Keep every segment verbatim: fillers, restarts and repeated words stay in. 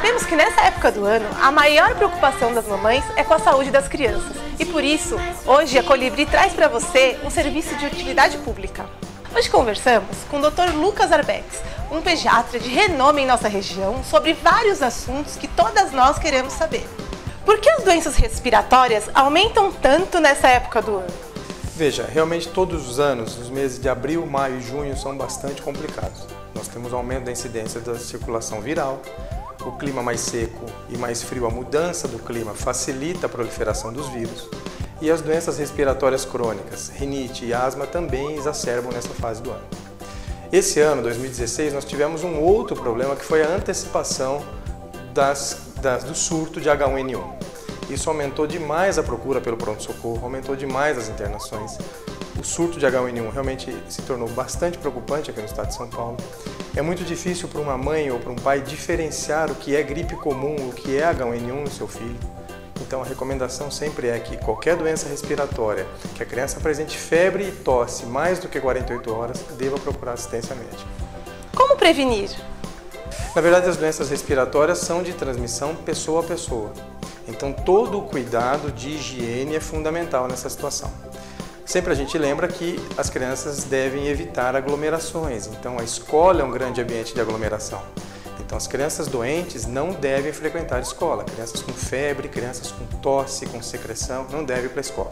Sabemos que nessa época do ano, a maior preocupação das mamães é com a saúde das crianças. E por isso, hoje a Colibri traz para você um serviço de utilidade pública. Hoje conversamos com o doutor Lucas Arbex, um pediatra de renome em nossa região, sobre vários assuntos que todas nós queremos saber. Por que as doenças respiratórias aumentam tanto nessa época do ano? Veja, realmente todos os anos, os meses de abril, maio e junho são bastante complicados. Nós temos aumento da incidência da circulação viral, o clima mais seco e mais frio, a mudança do clima facilita a proliferação dos vírus e as doenças respiratórias crônicas, rinite e asma também exacerbam nessa fase do ano. Esse ano, dois mil e dezesseis, nós tivemos um outro problema que foi a antecipação das, das, do surto de H um N um. Isso aumentou demais a procura pelo pronto-socorro, aumentou demais as internações. O surto de H um N um realmente se tornou bastante preocupante aqui no estado de São Paulo. É muito difícil para uma mãe ou para um pai diferenciar o que é gripe comum, o que é H um N um no seu filho. Então a recomendação sempre é que qualquer doença respiratória, que a criança apresente febre e tosse mais do que quarenta e oito horas, deva procurar assistência médica. Como prevenir? Na verdade, as doenças respiratórias são de transmissão pessoa a pessoa. Então todo o cuidado de higiene é fundamental nessa situação. Sempre a gente lembra que as crianças devem evitar aglomerações, então a escola é um grande ambiente de aglomeração. Então as crianças doentes não devem frequentar a escola, crianças com febre, crianças com tosse, com secreção, não devem ir para a escola.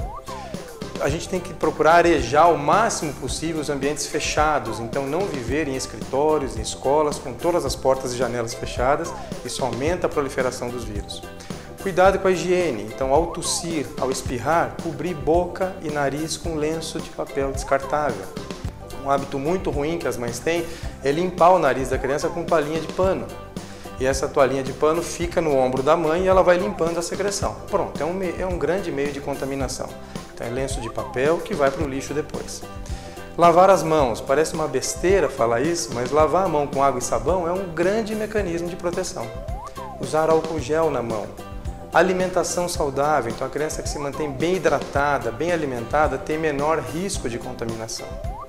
A gente tem que procurar arejar o máximo possível os ambientes fechados, então não viver em escritórios, em escolas, com todas as portas e janelas fechadas, isso aumenta a proliferação dos vírus. Cuidado com a higiene, então ao tossir, ao espirrar, cobrir boca e nariz com lenço de papel descartável. Um hábito muito ruim que as mães têm é limpar o nariz da criança com toalhinha de pano. E essa toalhinha de pano fica no ombro da mãe e ela vai limpando a secreção. Pronto, é um, é um grande meio de contaminação. Então é lenço de papel que vai para o lixo depois. Lavar as mãos, parece uma besteira falar isso, mas lavar a mão com água e sabão é um grande mecanismo de proteção. Usar álcool gel na mão. Alimentação saudável, então a criança que se mantém bem hidratada, bem alimentada, tem menor risco de contaminação.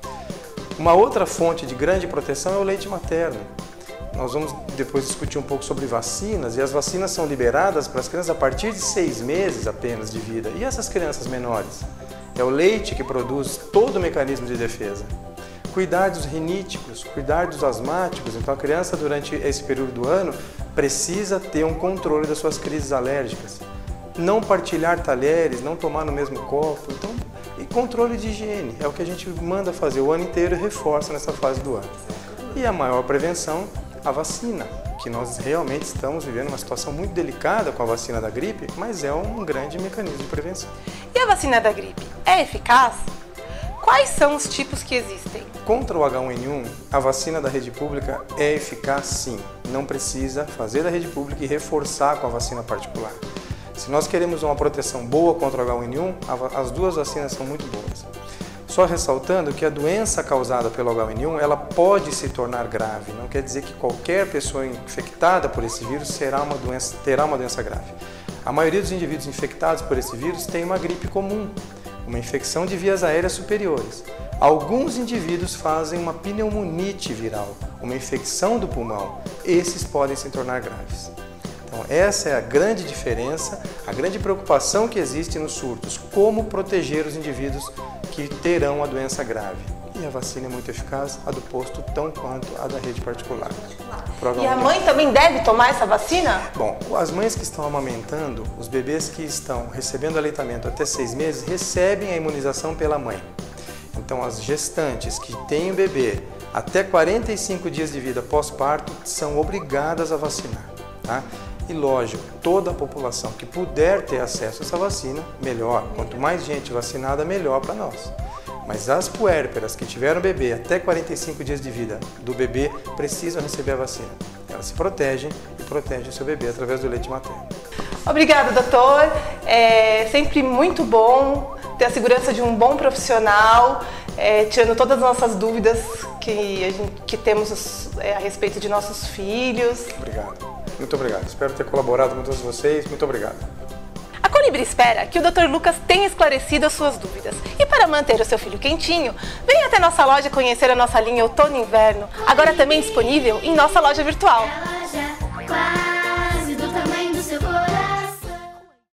Uma outra fonte de grande proteção é o leite materno. Nós vamos depois discutir um pouco sobre vacinas, e as vacinas são liberadas para as crianças a partir de seis meses apenas de vida. E essas crianças menores? É o leite que produz todo o mecanismo de defesa. Cuidar dos riníticos, cuidar dos asmáticos, então a criança durante esse período do ano precisa ter um controle das suas crises alérgicas. Não partilhar talheres, não tomar no mesmo copo, então, e controle de higiene, é o que a gente manda fazer o ano inteiro e reforça nessa fase do ano. E a maior prevenção, a vacina, que nós realmente estamos vivendo uma situação muito delicada com a vacina da gripe, mas é um grande mecanismo de prevenção. E a vacina da gripe é eficaz? Quais são os tipos que existem? Contra o H um N um, a vacina da rede pública é eficaz sim. Não precisa fazer da rede pública e reforçar com a vacina particular. Se nós queremos uma proteção boa contra o H um N um, as duas vacinas são muito boas. Só ressaltando que a doença causada pelo H um N um ela pode se tornar grave. Não quer dizer que qualquer pessoa infectada por esse vírus será uma doença, terá uma doença grave. A maioria dos indivíduos infectados por esse vírus tem uma gripe comum, uma infecção de vias aéreas superiores. Alguns indivíduos fazem uma pneumonite viral, uma infecção do pulmão. Esses podem se tornar graves. Então essa é a grande diferença, a grande preocupação que existe nos surtos, como proteger os indivíduos que terão a doença grave. E a vacina é muito eficaz, a do posto tão quanto a da rede particular. E a mãe também deve tomar essa vacina? Bom, as mães que estão amamentando, os bebês que estão recebendo aleitamento até seis meses, recebem a imunização pela mãe. Então as gestantes que têm o bebê até quarenta e cinco dias de vida pós-parto são obrigadas a vacinar, tá? E lógico, toda a população que puder ter acesso a essa vacina, melhor. Quanto mais gente vacinada, melhor para nós. Mas as puérperas que tiveram bebê até quarenta e cinco dias de vida do bebê precisam receber a vacina. Elas se protegem e protegem o seu bebê através do leite materno. Obrigada, doutor. É sempre muito bom ter a segurança de um bom profissional, é, tirando todas as nossas dúvidas que, a gente, que temos é, a respeito de nossos filhos. Obrigado. Muito obrigado. Espero ter colaborado com todos vocês. Muito obrigado. A Colibri espera que o doutor Lucas tenha esclarecido as suas dúvidas. E para manter o seu filho quentinho, venha até nossa loja conhecer a nossa linha Outono e Inverno, agora também disponível em nossa loja virtual.